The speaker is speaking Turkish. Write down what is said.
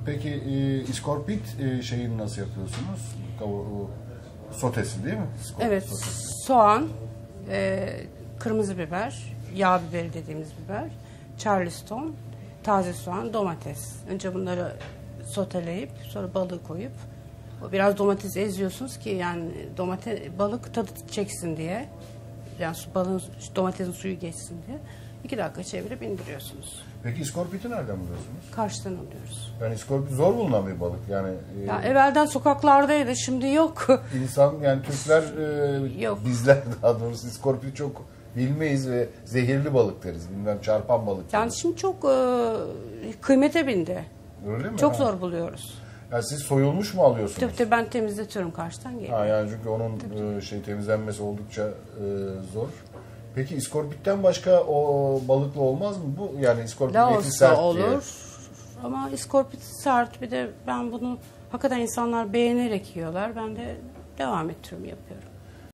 Peki iskorpit şeyini nasıl yapıyorsunuz? Sotesi değil mi? Evet, Sotesi. soğan, kırmızı biber, yağ biberi dediğimiz biber, charleston, taze soğan, domates. Önce bunları soteleyip sonra balığı koyup biraz domates eziyorsunuz ki yani balık tadı çeksin diye. Yani domatesin suyu geçsin diye. 2 dakika çevirip indiriyorsunuz. Peki iskorpiti nereden buluyorsunuz? Karşıdan alıyoruz. Yani iskorpit zor bulunan bir balık yani. Ya evvelden sokaklardaydı, şimdi yok. İnsan yani Türkler Yok. bizler daha doğrusu iskorpiti çok bilmeyiz ve zehirli balık deriz. Bilmem çarpan balık Yani deriz. şimdi çok kıymete bindi. Öyle mi? Çok zor buluyoruz. Yani siz soyulmuş mu alıyorsunuz? Tabii ben temizletiyorum, karşıdan geliyor. Yani çünkü onun temizlenmesi oldukça zor. Peki iskorpitten başka o balıkla olmaz mı bu? Yani iskorpit eti sert olur diye. ama iskorpit sert, bir de ben bunu hakikaten insanlar beğenerek yiyorlar. Ben de devam ettiriyorum, yapıyorum.